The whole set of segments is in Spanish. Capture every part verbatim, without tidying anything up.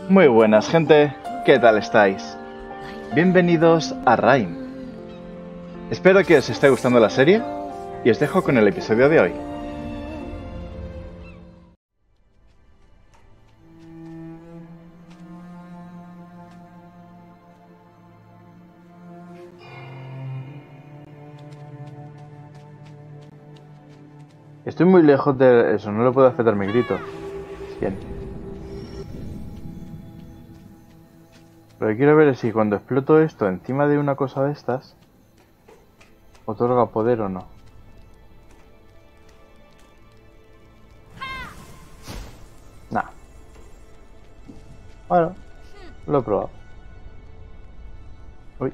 Muy buenas, gente. ¿Qué tal estáis? Bienvenidos a Rime. Espero que os esté gustando la serie y os dejo con el episodio de hoy. Estoy muy lejos de eso, no le puedo afectar mi grito. Bien. Lo que quiero ver es si cuando exploto esto encima de una cosa de estas, otorga poder o no. Nah. Bueno, lo he probado. Uy.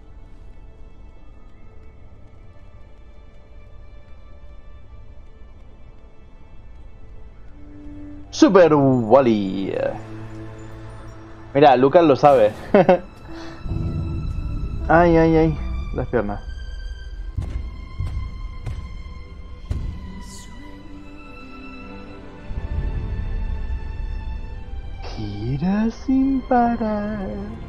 Super Wally. Mira, Lucas lo sabe. Ay, ay, ay. Las piernas. Gira sin parar.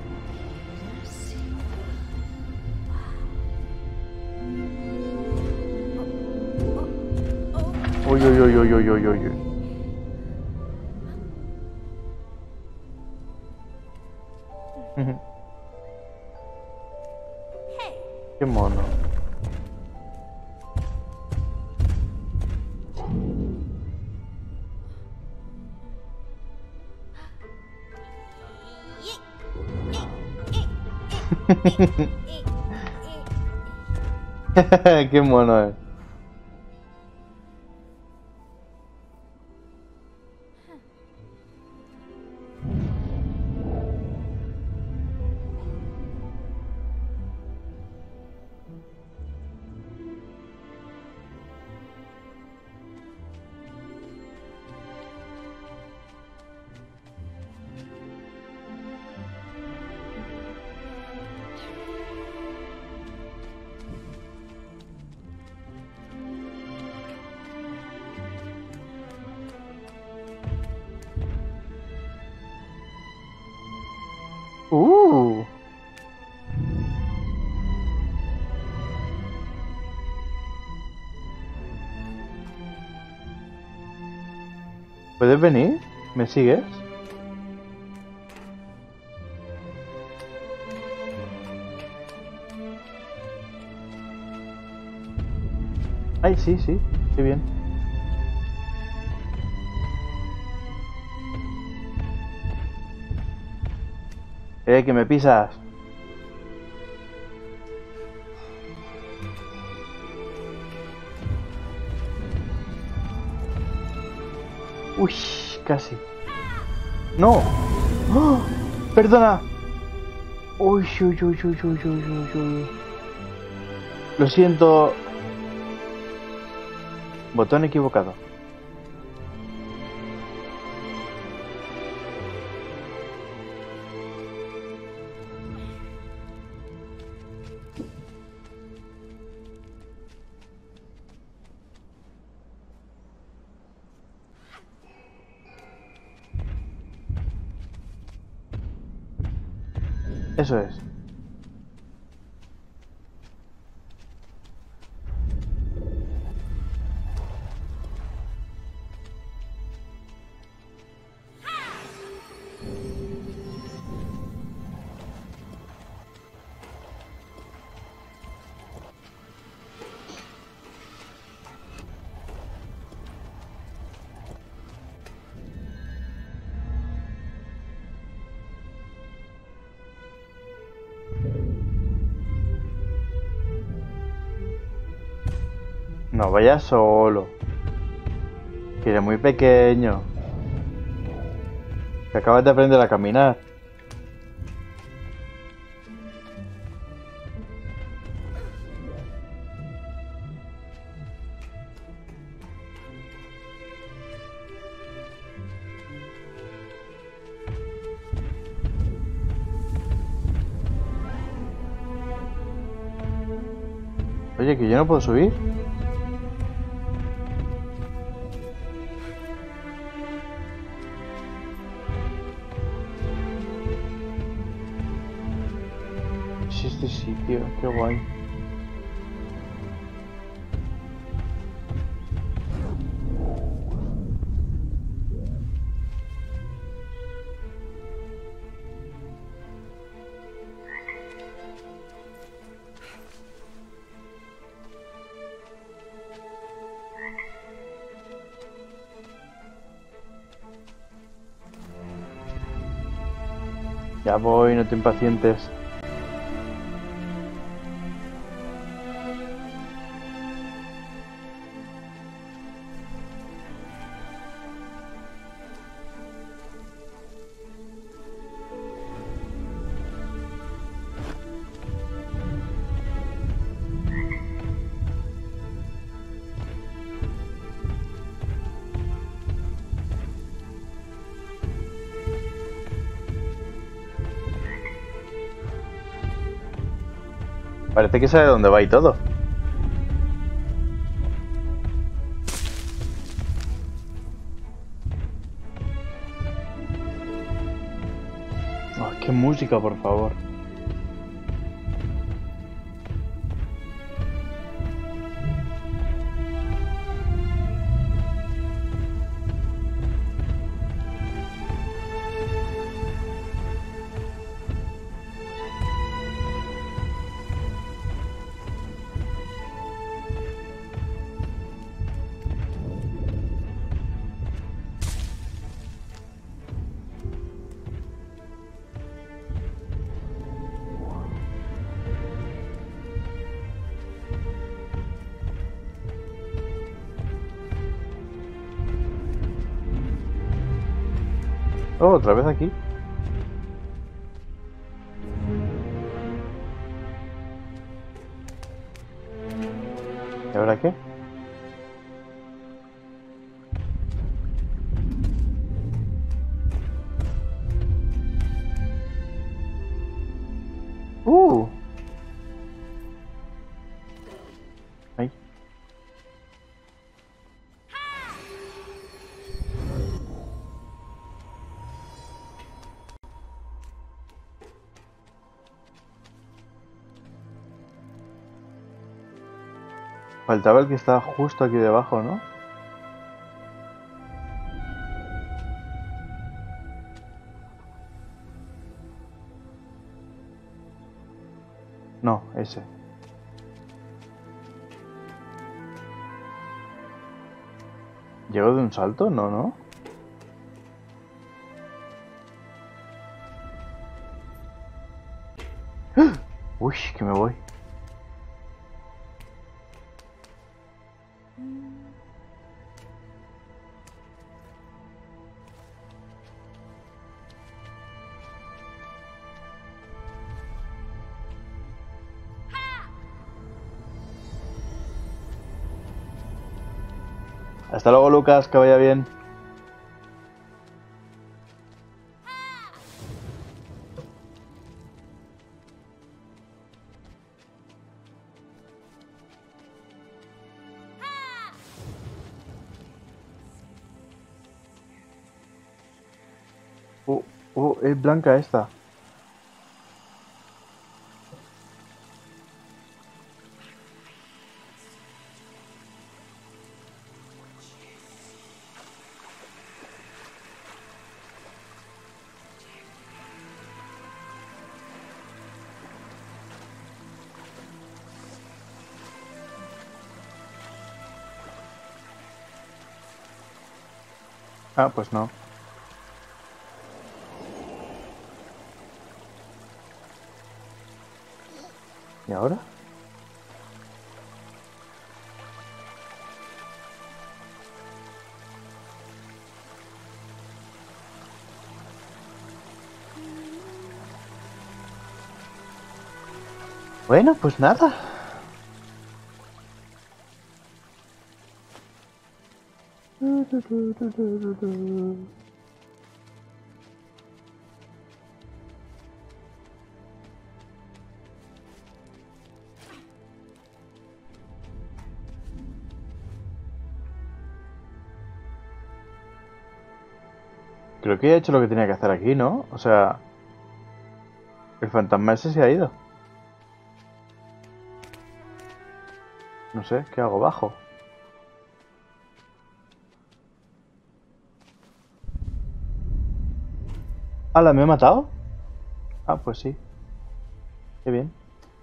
Uy, uy, uy, uy, uy, uy, uy. Qué mono. Qué mono es. Uh. ¿Puedes venir? ¿Me sigues? Ay, sí, sí, qué bien. Eh, que me pisas. Uy, casi. No. ¡Oh! Perdona. Uy, uy, uy, uy, uy, uy, uy, uy. Lo siento. Botón equivocado. Eso es. No vayas solo. Que eres muy pequeño. Que acabas de aprender a caminar. Oye, que yo no puedo subir. es este sitio? Qué guay. Ya voy, no te impacientes. Parece que sabe dónde va y todo. Oh, qué música, por favor. Oh, otra vez aquí. ¿Y ahora qué? Uh. Ahí. Faltaba el que estaba justo aquí debajo, ¿no? No, ese. ¿Llegó de un salto? No, no. Uy, que me voy. Hasta luego, Lucas, que vaya bien. Uh, uh, es blanca esta. Ah, pues no. ¿Y ahora? Bueno, pues nada. Creo que he hecho lo que tenía que hacer aquí, ¿no? O sea, el fantasma ese se ha ido. No sé, ¿qué hago? Bajo. ¿Hala, me he matado? Ah, pues sí. Qué bien.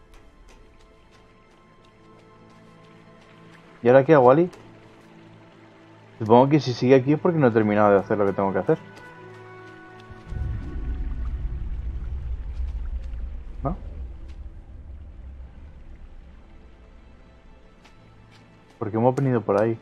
¿Y ahora qué hago, Ali? Supongo que si sigue aquí es porque no he terminado de hacer lo que tengo que hacer. ¿No? Porque hemos venido por ahí.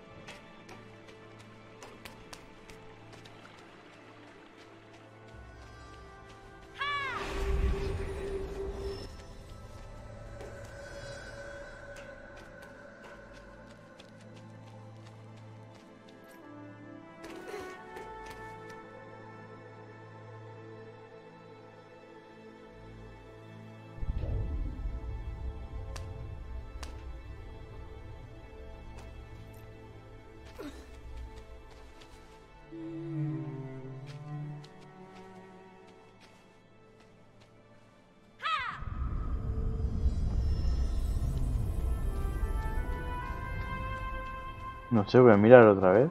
No sé, voy a mirar otra vez.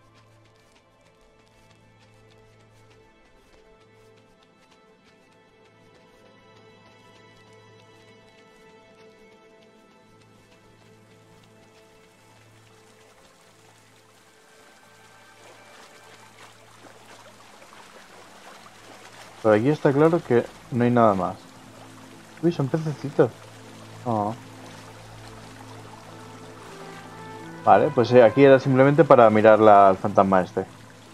Por aquí está claro que no hay nada más. Uy, son pececitos. Oh. Vale, pues eh, aquí era simplemente para mirar la, al fantasma este.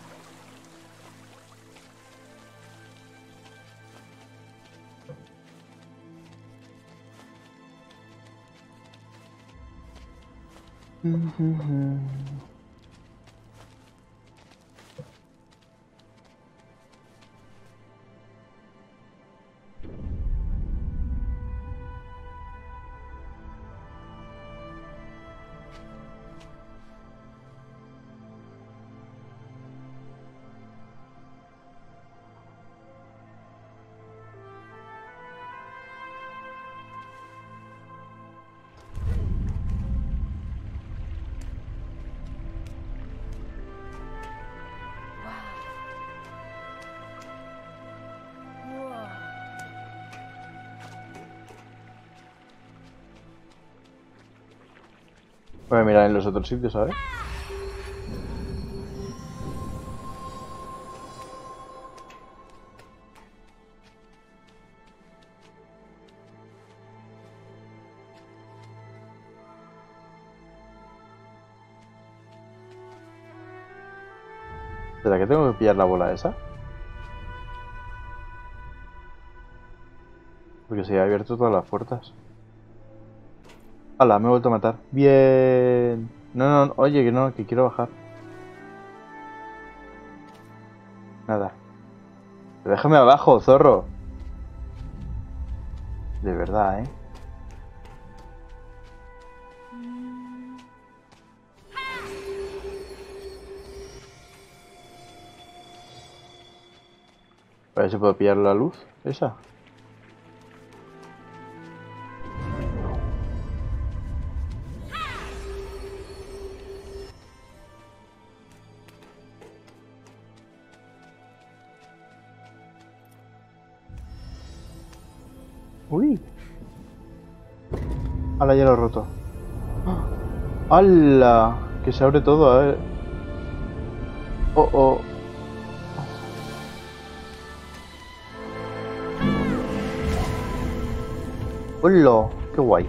Voy a mirar en los otros sitios, ¿sabes? ¿Será que tengo que pillar la bola esa? Porque se ha abierto todas las puertas. ¡Hala! Me he vuelto a matar. Bien. No, no, oye, que no, que quiero bajar. Nada. Déjame abajo, zorro. De verdad, ¿eh? A ver si puedo pillar la luz. Esa. Uy. ¡Hala, ya lo he roto! ¡Hala! Que se abre todo, a ver. Oh, oh. ¡Hola! ¡Qué guay!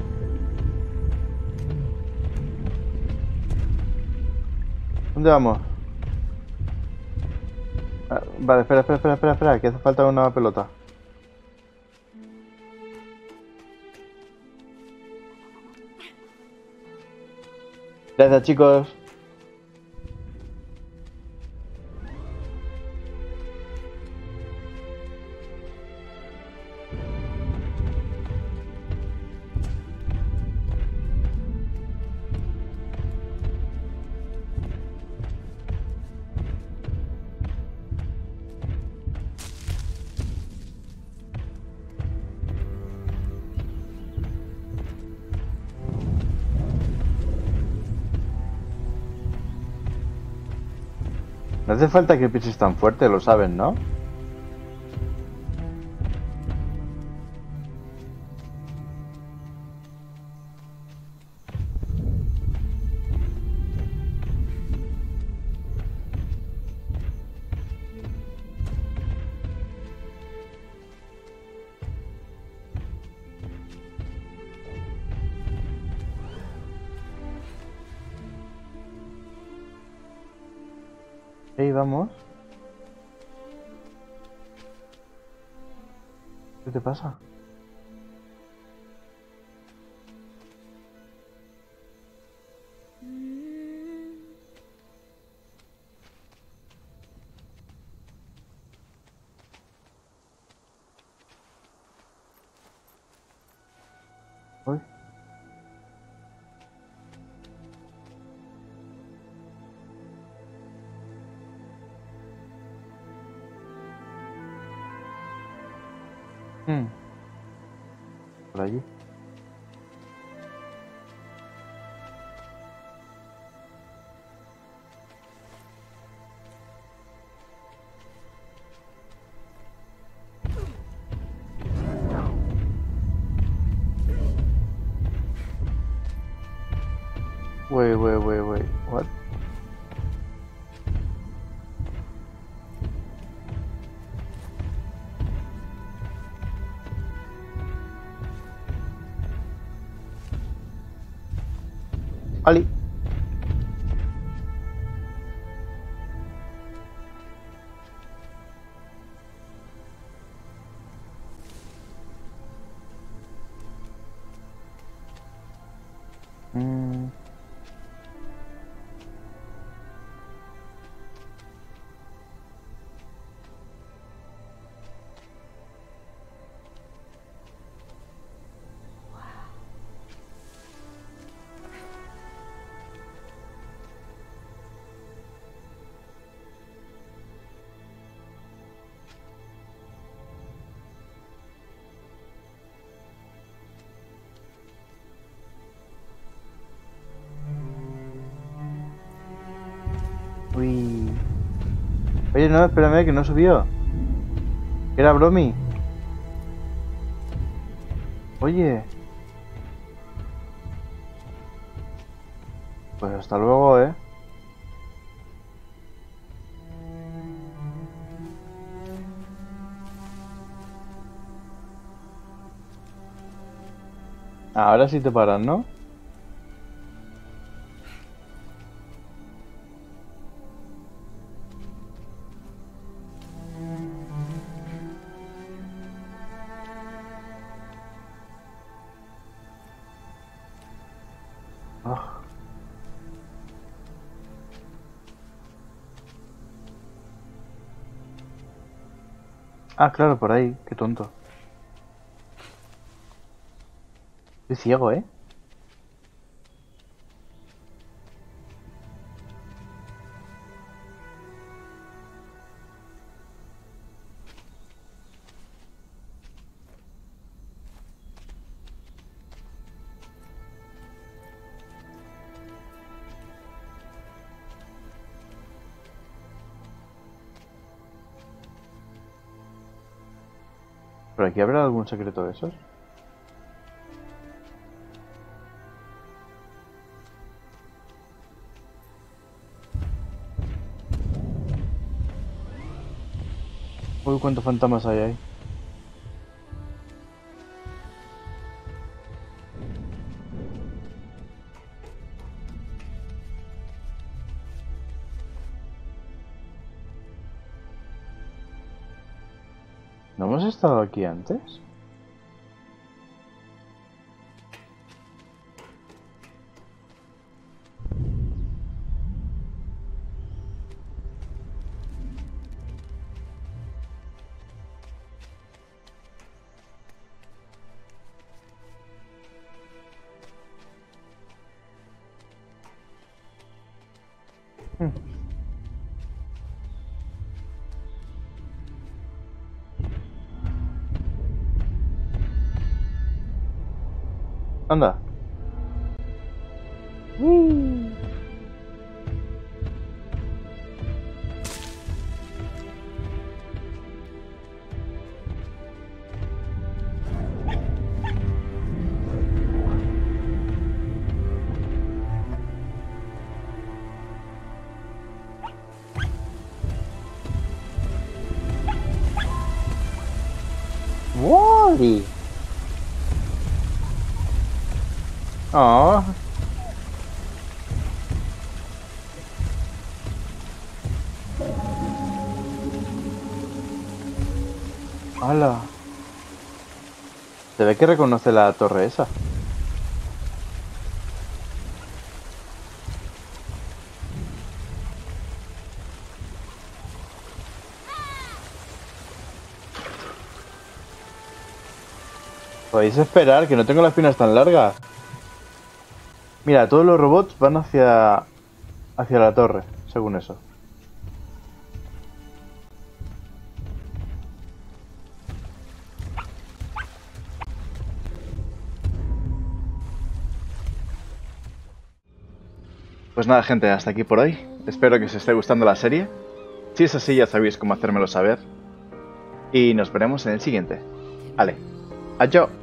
¿Dónde vamos? Ah, vale, espera, espera, espera, espera, espera, que hace falta una pelota. Gracias, chicos. No hace falta que pises tan fuerte, lo saben, ¿no? Ahí vamos. ¿Qué te pasa? Uy. Hmm. Por allí. Wait, wait, wait, wait. What? Ali. Mm. Uy. Oye, no, espérame, que no subió. Era Bromi. Oye. Pues hasta luego, ¿eh? Ahora sí te paran, ¿no? Ah. Ah, claro, por ahí. Qué tonto. Estoy ciego, ¿eh? ¿Por aquí habrá algún secreto de esos? Uy, cuántos fantasmas hay ahí. ¿No hemos estado aquí antes? Hmm. Anda. Wally. Oh. ¡Hala! Se ve que reconoce la torre esa. Podéis esperar, que no tengo las piernas tan largas. Mira, todos los robots van hacia hacia la torre, según eso. Pues nada, gente, hasta aquí por hoy. Espero que os esté gustando la serie. Si es así, ya sabéis cómo hacérmelo saber. Y nos veremos en el siguiente. Vale, adiós.